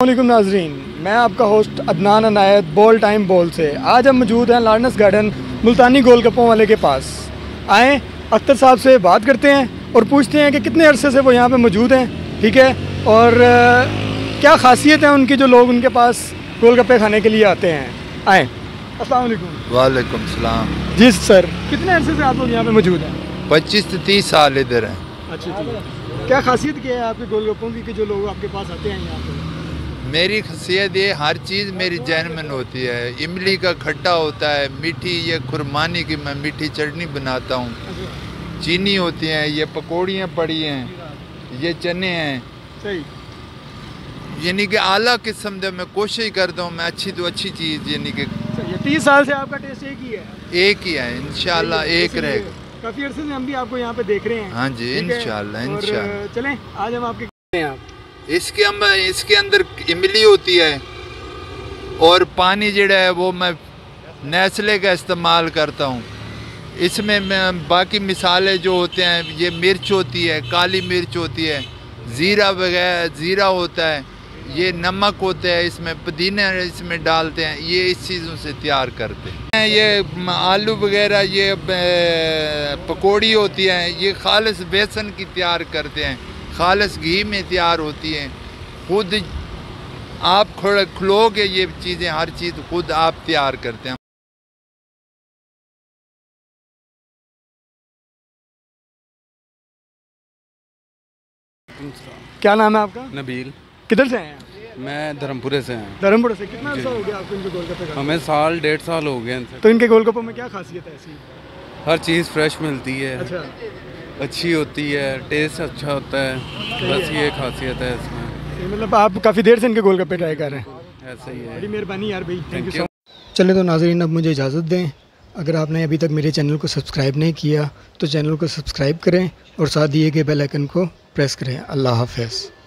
अस्सलामुअलैकुम नाजरीन, मैं आपका होस्ट अदनान अनायत बोल टाइम बोल से। आज हम मौजूद हैं लार्डनेस गार्डन मुल्तानी गोलगप्पों वाले के पास। आएँ अख्तर साहब से बात करते हैं और पूछते हैं कि कितने अरसे से वो यहाँ पे मौजूद हैं, ठीक है, और क्या खासियत है उनकी जो लोग उनके पास गोलगप्पे खाने के लिए आते हैं। आएँ। अस्सलाम वालेकुम। वालेकुम सलाम। जी सर, कितने अरसे से आप लोग यहाँ पे मौजूद हैं? 25 से 30 साल इधर हैं। अच्छा जी, क्या खासियत क्या है आपके गोलगप्पों की कि जो लोग आपके पास आते हैं यहाँ पे? मेरी खासियत ये हर चीज़ मेरी जैनमन होती है। इमली का खट्टा होता है, मीठी ये खुरमानी की मैं मीठी चटनी बनाता हूँ, चीनी होती है, ये पकौड़ियाँ पड़ी हैं, ये चने हैं, सही, यानी कि आला किस्म दे मैं कोशिश करता हूँ मैं अच्छी तो अच्छी चीज़, यानी कि 30 साल से आपका टेस्ट एक ही है? एक ही है, इंशाल्लाह एक रहेगा। काफ़ी अरसे से हम भी आपको यहाँ पे देख रहे हैं। हाँ जी, इंशाल्लाह इंशाल्लाह। चलें आज हम आपके इसके अंदर इमली होती है और पानी जड़ा है वो मैं नेस्ले का इस्तेमाल करता हूँ। इसमें मैं बाकी मिसाले जो होते हैं, ये मिर्च होती है, काली मिर्च होती है, ज़ीरा वगैरह ज़ीरा होता है, ये नमक होता है, इसमें पुदीना इसमें डालते हैं, ये इस चीज़ों से तैयार करते हैं। ये आलू वगैरह ये पकौड़ी होती हैं, ये खालिस बेसन की तैयार करते हैं, खालिस घी में तैयार होती हैं। खुद आप खलोगे ये चीज़ें, हर चीज़ खुद आप तैयार करते हैं। क्या नाम है आपका? नबील। किधर से हैं? मैं धर्मपुरे से हैं। धर्मपुरे से। कितना अर्सा हो गया आपको इनके गोलगप्पे खाते? हमें साल 1.5 साल हो गए इनसे। तो इनके गोलगप्पों में क्या खासियत है ऐसी? हर चीज़ फ्रेश मिलती है। अच्छा, अच्छी होती है, टेस्ट अच्छा होता है, बस ये खासियत है इसमें। मतलब आप काफ़ी देर से इनके गोलगप्पे ट्राई कर रहे हैं? ऐसा ही है। बड़ी मेहरबानी यार भाई, थैंक यू Thank सो। चले तो नाजरीन, अब मुझे इजाज़त दें। अगर आपने अभी तक मेरे चैनल को सब्सक्राइब नहीं किया तो चैनल को सब्सक्राइब करें और साथ दिए गए बेल आइकन को प्रेस करें। अल्लाह हाफ़िज़।